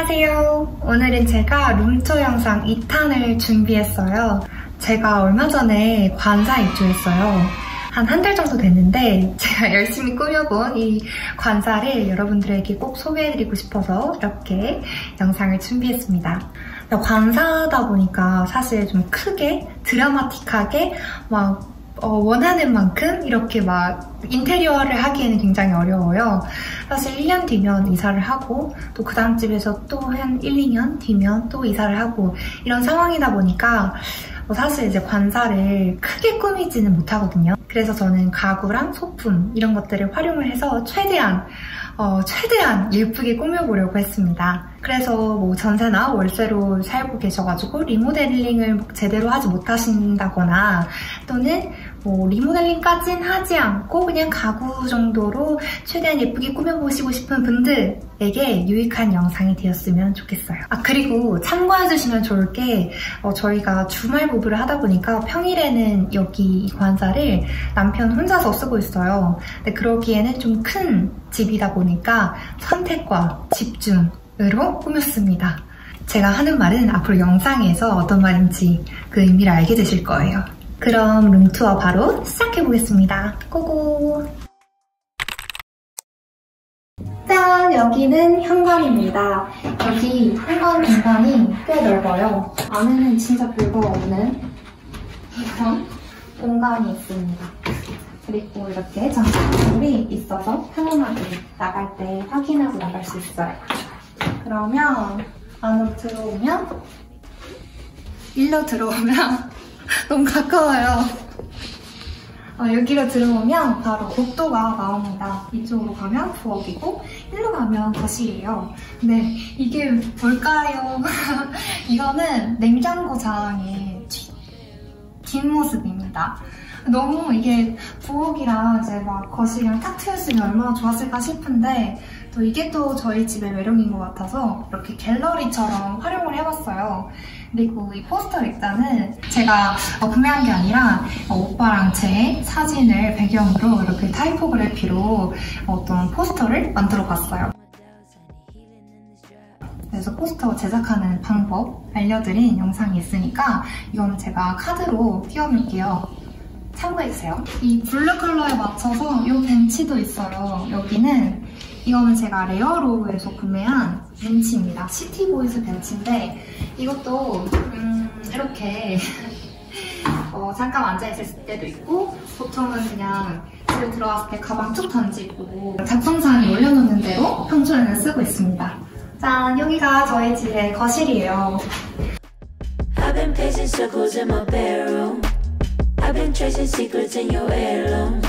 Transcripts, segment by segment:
안녕하세요. 오늘은 제가 룸투어 영상 2탄을 준비했어요. 제가 얼마 전에 관사 입주했어요. 한 달 정도 됐는데 제가 열심히 꾸며본 이 관사를 여러분들에게 꼭 소개해드리고 싶어서 이렇게 영상을 준비했습니다. 관사다 보니까 사실 좀 크게 드라마틱하게 막 원하는 만큼 이렇게 막 인테리어를 하기에는 굉장히 어려워요. 사실 1년 뒤면 이사를 하고 또 그 다음 집에서 또 한 1, 2년 뒤면 또 이사를 하고 이런 상황이다 보니까 사실 이제 관사를 크게 꾸미지는 못하거든요. 그래서 저는 가구랑 소품 이런 것들을 활용을 해서 최대한 예쁘게 꾸며보려고 했습니다. 그래서 뭐 전세나 월세로 살고 계셔가지고 리모델링을 제대로 하지 못하신다거나 또는 뭐 리모델링까진 하지 않고 그냥 가구 정도로 최대한 예쁘게 꾸며보시고 싶은 분들에게 유익한 영상이 되었으면 좋겠어요. 그리고 참고해주시면 좋을 게 저희가 주말 부부를 하다 보니까 평일에는 여기 이 관사를 남편 혼자서 쓰고 있어요. 근데 그러기에는 좀 큰 집이다 보니까 선택과 집중으로 꾸몄습니다. 제가 하는 말은 앞으로 영상에서 어떤 말인지 그 의미를 알게 되실 거예요. 그럼 룸투어 바로 시작해보겠습니다. 고고! 짠! 여기는 현관입니다. 여기 현관 공간이 꽤 넓어요. 안에는 진짜 별거 없는 이런 공간이 있습니다. 그리고 이렇게 장식물이 있어서 편안하게 나갈 때 확인하고 나갈 수 있어요. 그러면 안으로 들어오면 일로 들어오면 너무 가까워요. 여기로 들어오면 바로 복도가 나옵니다. 이쪽으로 가면 부엌이고 일로 가면 거실이에요. 근데 이게 뭘까요? 이거는 냉장고장의 뒷모습입니다. 너무 이게 부엌이랑 이제 막 거실이랑 탁 트였으면 얼마나 좋았을까 싶은데 또 이게 또 저희 집의 매력인 것 같아서 이렇게 갤러리처럼 활용을 해봤어요. 그리고 이 포스터 일단은 제가 구매한 게 아니라 오빠랑 제 사진을 배경으로 이렇게 타이포그래피로 어떤 포스터를 만들어 봤어요. 그래서 포스터 제작하는 방법 알려드린 영상이 있으니까 이거는 제가 카드로 띄워놓을게요. 참고해주세요. 이 블루 컬러에 맞춰서 이 벤치도 있어요. 이거는 제가 레어로우에서 구매한 벤치입니다. 시티보이즈 벤치인데 이것도 이렇게 잠깐 앉아있을 때도 있고 보통은 그냥 집에 들어왔을 때 가방 툭 던지고 작성사항 올려놓는 대로 평소에는 쓰고 있습니다. 짠! 여기가 저희 집의 거실이에요. I've been pacing circles in my bedroom. I've been tracing secrets in your heirlooms.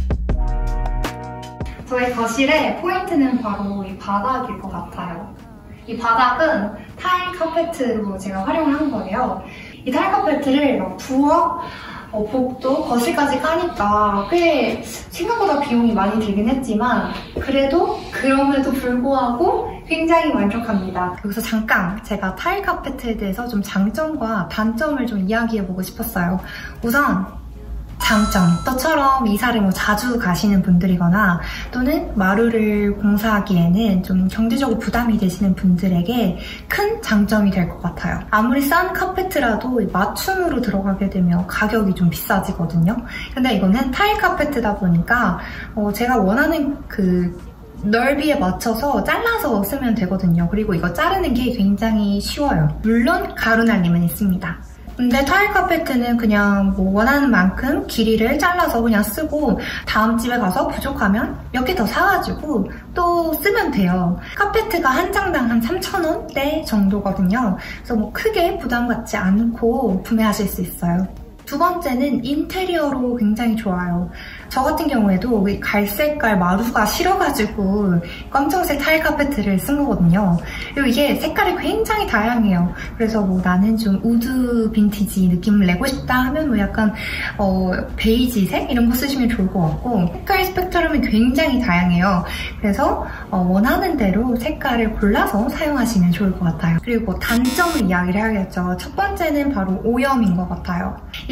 저희 거실의 포인트는 바로 이 바닥일 것 같아요. 이 바닥은 타일 카페트로 제가 활용을 한 거예요. 이 타일 카페트를 부엌, 복도, 거실까지 까니까 꽤 생각보다 비용이 많이 들긴 했지만 그럼에도 불구하고 굉장히 만족합니다. 여기서 잠깐 제가 타일 카페트에 대해서 좀 장점과 단점을 좀 이야기해보고 싶었어요. 우선 장점, 저처럼 이사를 자주 가시는 분들이거나 또는 마루를 공사하기에는 좀 경제적으로 부담이 되시는 분들에게 큰 장점이 될 것 같아요. 아무리 싼 카페트라도 맞춤으로 들어가게 되면 가격이 좀 비싸지거든요. 근데 이거는 타일 카페트다 보니까 제가 원하는 그 넓이에 맞춰서 잘라서 쓰면 되거든요. 그리고 이거 자르는 게 굉장히 쉬워요. 물론 가루 날림은 있습니다. 근데 타일 카페트는 그냥 원하는 만큼 길이를 잘라서 그냥 쓰고 다음 집에 가서 부족하면 몇 개 더 사가지고 또 쓰면 돼요. 카페트가 한 장당 한 3,000원대 정도거든요. 그래서 크게 부담 갖지 않고 구매하실 수 있어요. 두 번째는 인테리어로 굉장히 좋아요. 저 같은 경우에도 갈색깔 마루가 싫어가지고 검정색 타일 카페트를 쓴 거거든요. 그리고 이게 색깔이 굉장히 다양해요. 그래서 나는 좀 우드 빈티지 느낌을 내고 싶다 하면 약간 베이지색 이런 거 쓰시면 좋을 것 같고 색깔 스펙트럼이 굉장히 다양해요. 그래서 원하는 대로 색깔을 골라서 사용하시면 좋을 것 같아요. 그리고 단점을 이야기를 해야겠죠. 첫 번째는 바로 오염인 것 같아요. 이게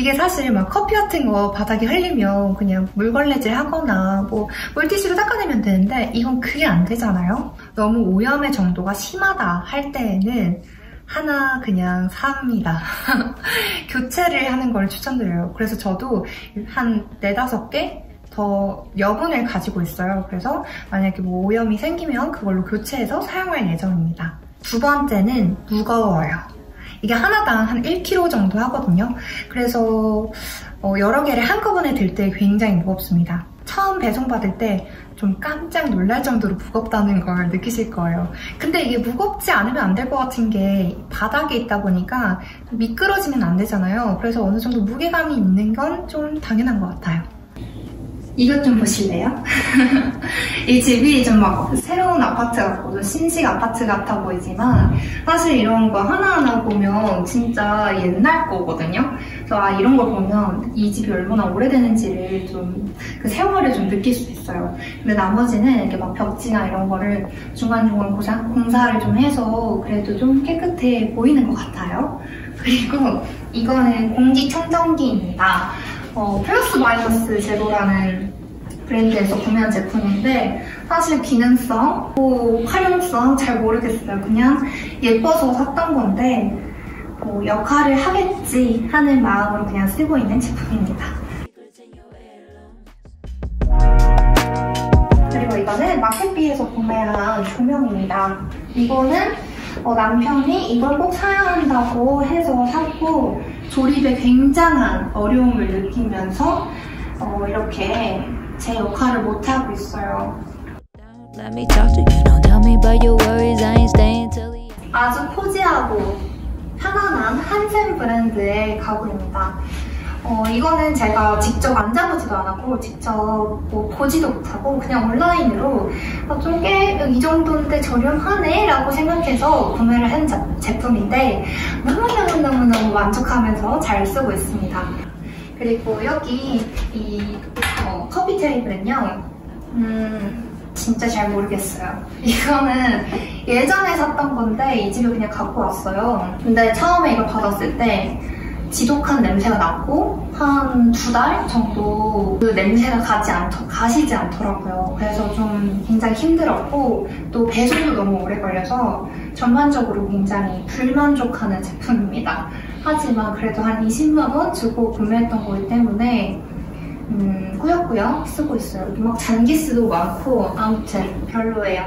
이게 사실 막 커피 같은 거 바닥에 흘리면 그냥 물걸레질 하거나 뭐 물티슈로 닦아내면 되는데 이건 그게 안 되잖아요. 너무 오염의 정도가 심하다 할 때에는 하나 그냥 삽니다. 교체를 하는 걸 추천드려요. 그래서 저도 한 4-5개 더 여분을 가지고 있어요. 그래서 만약에 뭐 오염이 생기면 그걸로 교체해서 사용할 예정입니다. 두 번째는 무거워요. 이게 하나당 한 1kg 정도 하거든요. 그래서 여러 개를 한꺼번에 들 때 굉장히 무겁습니다. 처음 배송받을 때 좀 깜짝 놀랄 정도로 무겁다는 걸 느끼실 거예요. 근데 이게 무겁지 않으면 안 될 것 같은 게 바닥에 있다 보니까 미끄러지면 안 되잖아요. 그래서 어느 정도 무게감이 있는 건 좀 당연한 것 같아요. 이것 좀 보실래요? 이 집이 좀 막 새로운 아파트 같고 좀 신식 아파트 같아 보이지만 사실 이런 거 하나하나 보면 진짜 옛날 거거든요. 그래서 이런 걸 보면 이 집이 얼마나 오래되는지를 좀 그 세월을 좀 느낄 수 있어요. 근데 나머지는 이렇게 막 벽지나 이런 거를 중간중간 공사를 좀 해서 그래도 좀 깨끗해 보이는 것 같아요. 그리고 이거는 공기청정기입니다. 플러스 마이너스 제로라는 브랜드에서 구매한 제품인데 사실 기능성, 활용성 잘 모르겠어요. 그냥 예뻐서 샀던 건데 역할을 하겠지 하는 마음으로 그냥 쓰고 있는 제품입니다. 그리고 이거는 마켓비에서 구매한 조명입니다. 이거는 남편이 이걸 꼭 사야 한다고 해서 샀고 조립에 굉장한 어려움을 느끼면서 이렇게 제 역할을 못하고 있어요. 아주 코지하고 편안한 한샘 브랜드의 가구입니다. 이거는 제가 직접 만져보지도 않았고 직접 뭐 보지도 못하고 그냥 온라인으로 좀 꽤 이 정도인데 저렴하네 라고 생각해서 구매를 한 제품인데 너무너무 만족하면서 잘 쓰고 있습니다. 그리고 여기 이 커피 테이블은요 진짜 잘 모르겠어요. 이거는 예전에 샀던 건데 이 집에 그냥 갖고 왔어요. 근데 처음에 이걸 받았을 때 지독한 냄새가 났고 한 2달 정도 그 냄새가 가시지 않더라고요. 그래서 좀 굉장히 힘들었고 또 배송도 너무 오래 걸려서 전반적으로 굉장히 불만족하는 제품입니다. 하지만 그래도 한 20만 원 주고 구매했던 거기 때문에 꾸역꾸역 쓰고 있어요. 여기 막 잔기스도 많고 아무튼 별로예요.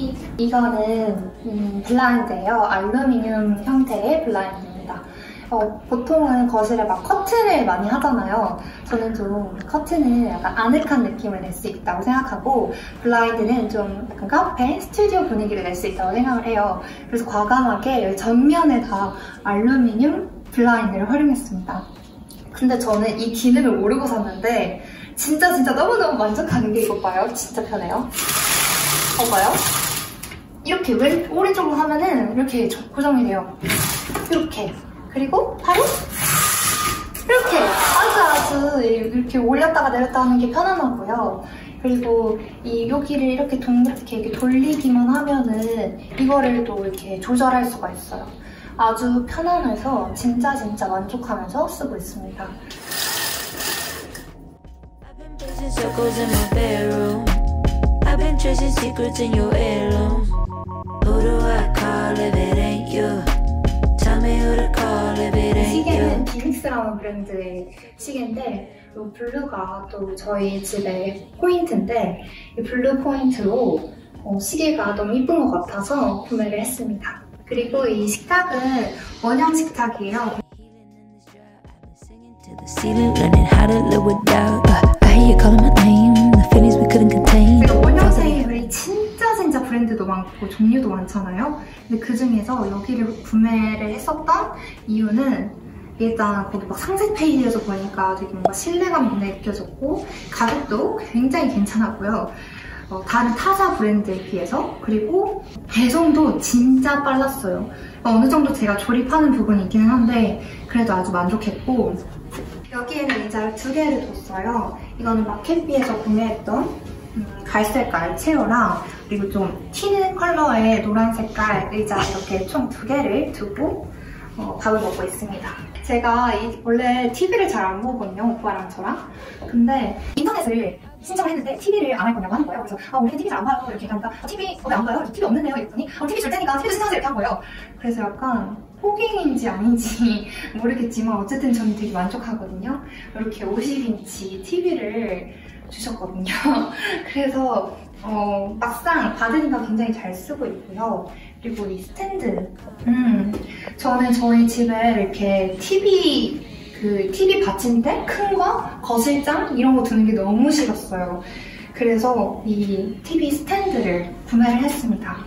이거는 블라인드예요. 알루미늄 형태의 블라인드입니다. 보통은 거실에 막 커튼을 많이 하잖아요. 저는 좀 커튼은 약간 아늑한 느낌을 낼 수 있다고 생각하고 블라인드는 좀 약간 카페, 스튜디오 분위기를 낼 수 있다고 생각을 해요. 그래서 과감하게 여기 전면에 다 알루미늄 블라인드를 활용했습니다. 근데 저는 이 기능을 모르고 샀는데 진짜 너무너무 만족하는 게 이거 봐요. 진짜 편해요. 봐봐요. 이렇게 오른쪽으로 하면은 이렇게 고정이 돼요. 이렇게. 그리고 바로 이렇게 아주 이렇게 올렸다가 내렸다 하는 게 편안하고요. 그리고 여기를 이렇게 동그랗게 이렇게 돌리기만 하면은 이거를 또 이렇게 조절할 수가 있어요. 아주 편안해서 진짜 만족하면서 쓰고 있습니다. 이 시계는 비닉스라는 브랜드의 시계인데 이 블루가 또 저희 집의 포인트인데 이 블루 포인트로 시계가 너무 이쁜 것 같아서 구매를 했습니다. 그리고 이 식탁은 원형 식탁이에요. 원형 테이블이 진짜 브랜드도 많고 종류도 많잖아요. 근데 그 중에서 여기를 구매를 했었던 이유는 일단 거기 막 상세 페이지에서 보니까 되게 뭔가 신뢰감 느껴졌고 가격도 굉장히 괜찮았고요. 다른 타사 브랜드에 비해서 그리고 배송도 진짜 빨랐어요. 어느 정도 제가 조립하는 부분이 있기는 한데 그래도 아주 만족했고 여기에는 의자를 2개를 뒀어요. 이거는 마켓비에서 구매했던 갈색깔 체어랑 그리고 좀 튀는 컬러의 노란 색깔 의자 이렇게 총 2개를 두고 밥을 먹고 있습니다. 제가 원래 TV를 잘 안 보거든요, 오빠랑 저랑. 근데 인터넷을 신청을 했는데 TV를 안 할 거냐고 하는 거예요. 그래서 우리 TV 잘 안 봐요. 이렇게 하니까 TV 왜 안 봐요? TV 없는데요? 이랬더니 TV 줄 테니까 TV도 신청하세요. 이렇게 한 거예요. 그래서 약간 호갱인지 아닌지 모르겠지만 어쨌든 저는 되게 만족하거든요. 이렇게 50인치 TV를 주셨거든요. 그래서 막상 받으니까 굉장히 잘 쓰고 있고요. 그리고 이 스탠드. 저는 저희 집에 이렇게 TV 받침대? 큰 거? 거실장? 이런 거 두는 게 너무 싫었어요. 그래서 이 TV 스탠드를 구매를 했습니다.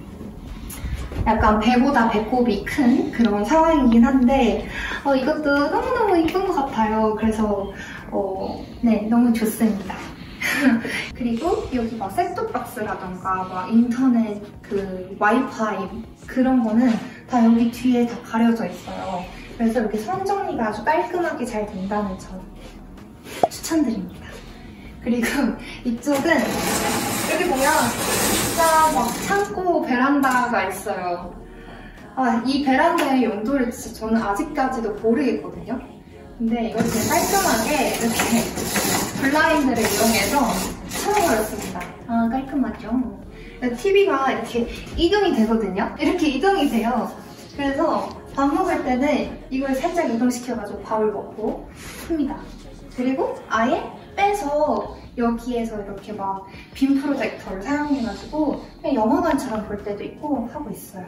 약간 배보다 배꼽이 큰 그런 상황이긴 한데 이것도 너무너무 이쁜 것 같아요. 그래서 네, 너무 좋습니다. 그리고 여기 막 셋톱박스라던가 막 인터넷 그 와이파이 그런 거는 다 여기 뒤에 다 가려져 있어요. 그래서 이렇게 선 정리가 아주 깔끔하게 잘 된다는 점 추천드립니다. 그리고 이쪽은 여기 보면 진짜 막 창고 베란다가 있어요. 이 베란다의 용도를 진짜 저는 아직까지도 모르겠거든요. 근데 이걸 되게 깔끔하게 이렇게 블라인드를 이용해서 채워버렸습니다. 깔끔하죠? TV가 이렇게 이동이 되거든요? 이렇게 이동이 돼요. 그래서 밥 먹을 때는 이걸 살짝 이동시켜가지고 밥을 먹고 풉니다. 그리고 아예 빼서 여기에서 이렇게 막 빔 프로젝터를 사용해가지고 그냥 영화관처럼 볼 때도 있고 하고 있어요.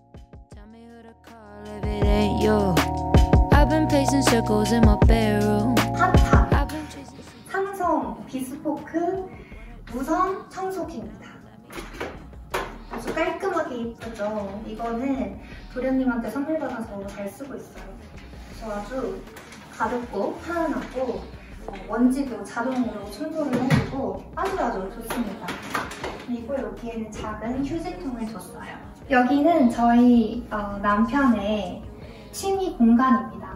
핫탑 삼성 비스포크 무선 청소기입니다. 아주 깔끔하게 예쁘죠? 이거는 도련님한테 선물 받아서 잘 쓰고 있어요. 그래서 아주 가볍고 편안하고 먼지도 자동으로 청소를 해주고 아주 좋습니다. 그리고 여기에는 작은 휴지통을 줬어요. 여기는 저희 남편의 취미 공간입니다.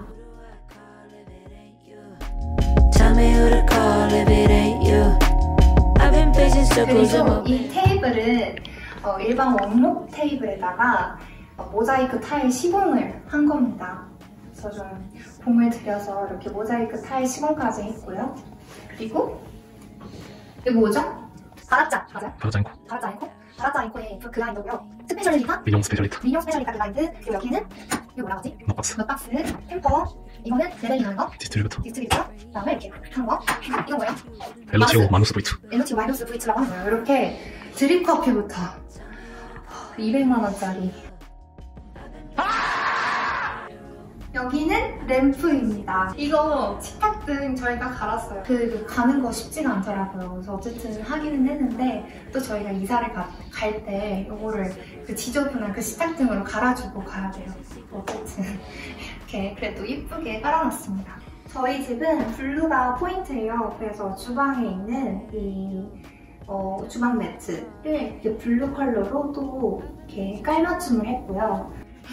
그리고 이 테이블은 일반 원목 테이블에다가 모자이크 타일 시공을 한 겁니다. 그래서 좀 공을 들여서 이렇게 모자이크 타일 시공까지 했고요. 그리고 이거 뭐죠? 바라짜 맞아요? 바라짜 잉코의 그라인더고요. 스페셜리타? 민용 스페셜리타 그라인드. 그리고 여기는 이거 뭐라 하지? 넛박스 템퍼. 이거는 레벨링 하는 거. 디스트리뷰터. 그 다음에 이렇게 하는 거. 이건 뭐예요? 엘로치오 마누스 브이츠라고 하는 거예요. 이렇게 드립커피부터 200만원짜리. 여기는 램프입니다. 이거 식탁등 저희가 갈았어요. 가는 거 쉽지가 않더라고요. 그래서 어쨌든 하기는 했는데 또 저희가 이사를 갈 때 이거를 지저분한 그 식탁등으로 갈아주고 가야 돼요. 어쨌든 이렇게 그래도 예쁘게 깔아놨습니다. 저희 집은 블루가 포인트예요. 그래서 주방에 있는 이 주방 매트를 이렇게 블루 컬러로 또 이렇게 깔맞춤을 했고요.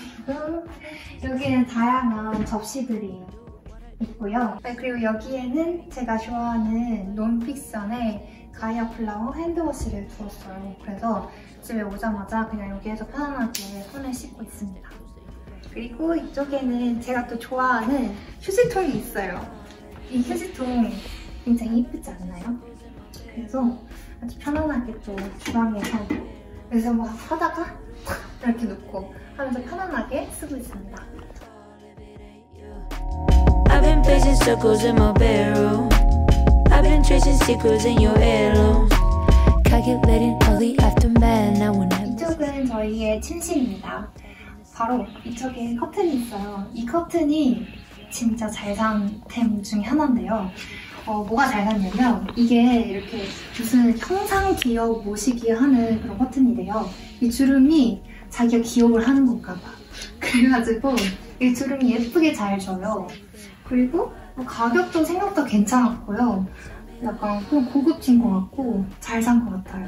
여기에는 다양한 접시들이 있고요. 그리고 여기에는 제가 좋아하는 논픽션의 가이아 플라워 핸드워시를 두었어요. 그래서 집에 오자마자 그냥 여기에서 편안하게 손을 씻고 있습니다. 그리고 이쪽에는 제가 또 좋아하는 휴지통이 있어요. 이 휴지통 굉장히 예쁘지 않나요? 그래서 아주 편안하게 또 주방에서 그래서 막 하다가 이렇게 놓고 하면서 편안하게 쓰고 있습니다. I've been pacing circles in my bedroom. I've been tracing secrets in your heirlooms. Calculating all the aftermath. Now when I 이쪽은 저희의 침실입니다. 바로 이쪽에 커튼이 있어요. 이 커튼이 진짜 잘 산 템 중에 하나인데요. 뭐가 잘 샀냐면 이게 이렇게 무슨 형상 기억 모시기 하는 그런 커튼이래요. 이 주름이 자기가 기억을 하는 건가 봐. 그래가지고 이 주름이 예쁘게 잘 져요. 그리고 가격도 생각보다 괜찮았고요. 약간 고급진 것 같고 잘 산 것 같아요.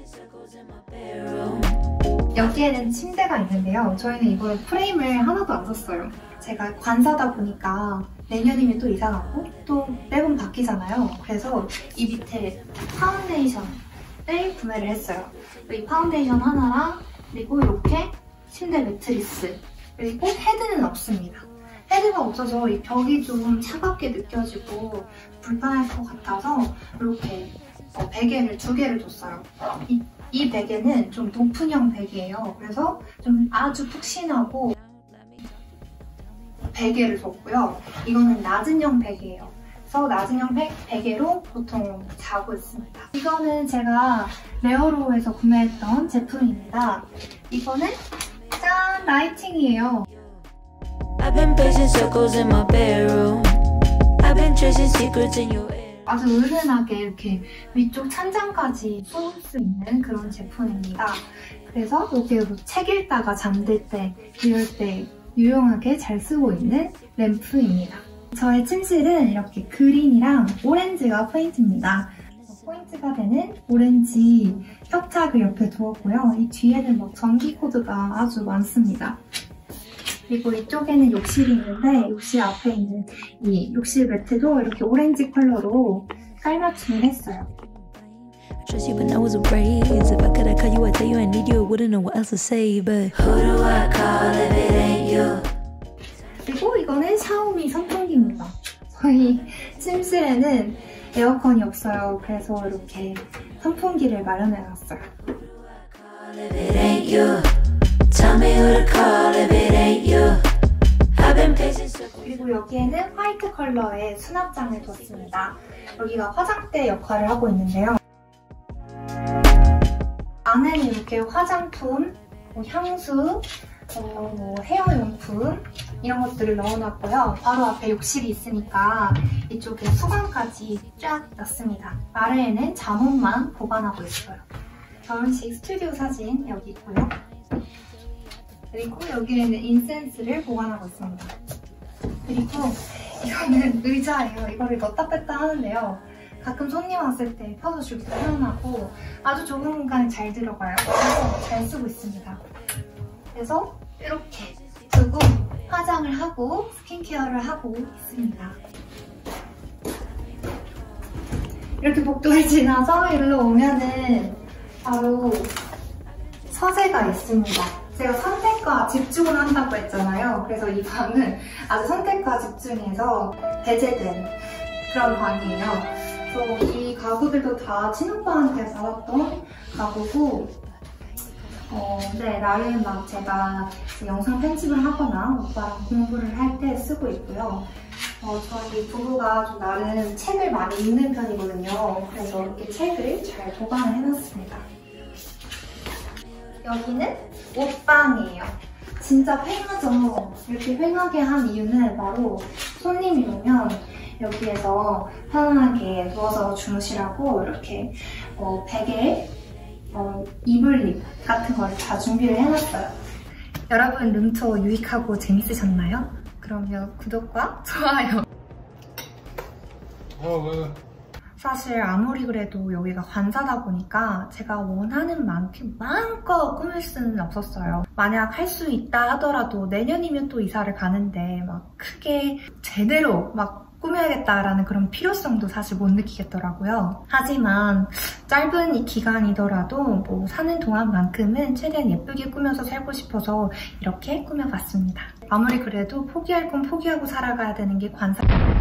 여기에는 침대가 있는데요. 저희는 이번에 프레임을 하나도 안 샀어요. 제가 관사다 보니까 내년이면 또 이사 가고 또 매번 바뀌잖아요. 그래서 이 밑에 파운데이션을 구매를 했어요. 이 파운데이션 하나랑 그리고 이렇게 침대 매트리스 그리고 헤드는 없습니다. 헤드가 없어서 이 벽이 좀 차갑게 느껴지고 불편할 것 같아서 이렇게 베개를 2개를 줬어요. 이 베개는 좀 높은형 베개예요. 그래서 좀 아주 푹신하고 베개를 줬고요. 이거는 낮은형 베개예요. 그래서 낮은형 베개로 보통 자고 있습니다. 이거는 제가 레어로에서 구매했던 제품입니다. 이거는 짠! 라이팅이에요. I've been pacing circles in my bedroom. I've been tracing secrets in your air. 아주 은은하게 이렇게 위쪽 찬장까지 쏠 수 있는 그런 제품입니다. 그래서 여기에 뭐 책 읽다가 잠들 때, 이럴 때 유용하게 잘 쓰고 있는 램프입니다. 저의 침실은 이렇게 그린이랑 오렌지가 포인트입니다. 포인트가 되는 오렌지 협착을 옆에 두었고요. 이 뒤에는 막 전기 코드가 아주 많습니다. 그리고 이쪽에는 욕실이 있는데 욕실 앞에 있는 이 욕실 매트도 이렇게 오렌지 컬러로 깔맞춤을 했어요. 그리고 이거는 샤오미 선풍기입니다. 저희 침실에는 에어컨이 없어요. 그래서 이렇게 선풍기를 마련해놨어요. 그리고 여기에는 화이트 컬러의 수납장을 뒀습니다. 여기가 화장대 역할을 하고 있는데요. 안에는 이렇게 화장품, 향수, 헤어용품 이런 것들을 넣어놨고요. 바로 앞에 욕실이 있으니까 이쪽에 수건까지 쫙 놨습니다. 아래에는 잠옷만 보관하고 있어요. 결혼식 스튜디오 사진 여기 있고요. 그리고 여기에는 인센스를 보관하고 있습니다. 그리고 이거는 의자예요. 이거를 넣다 뺐다 하는데요. 가끔 손님 왔을 때 펴서주기 편하고 아주 좁은 공간에 잘 들어가요. 그래서 잘 쓰고 있습니다. 그래서 이렇게 두고 화장을 하고 스킨케어를 하고 있습니다. 이렇게 복도를 지나서 일로 오면은 바로 서재가 있습니다. 제가 선택과 집중을 한다고 했잖아요. 그래서 이 방은 아주 선택과 집중해서 배제된 그런 방이에요. 그래서 이 가구들도 다 친오빠한테 받았던 가구고 네, 나름 막 제가 영상 편집을 하거나 오빠랑 공부를 할 때 쓰고 있고요. 저희 부부가 좀 나름 책을 많이 읽는 편이거든요. 그래서 이렇게 책을 잘 보관을 해놨습니다. 여기는 옷방이에요. 진짜 휑하죠? 이렇게 휑하게 한 이유는 바로 손님이 오면 여기에서 편안하게 누워서 주무시라고 이렇게 베개, 이불립 같은 거를 다 준비를 해놨어요. 여러분 룸투어 유익하고 재밌으셨나요? 그러면 구독과 좋아요. 왜? 사실 아무리 그래도 여기가 관사다 보니까 제가 원하는 만큼 마음껏 꾸밀 수는 없었어요. 만약 할 수 있다 하더라도 내년이면 또 이사를 가는데 막 크게 제대로 막 꾸며야겠다라는 그런 필요성도 사실 못 느끼겠더라고요. 하지만 짧은 이 기간이더라도 뭐 사는 동안만큼은 최대한 예쁘게 꾸며서 살고 싶어서 이렇게 꾸며봤습니다. 아무리 그래도 포기할 건 포기하고 살아가야 되는 게 관사...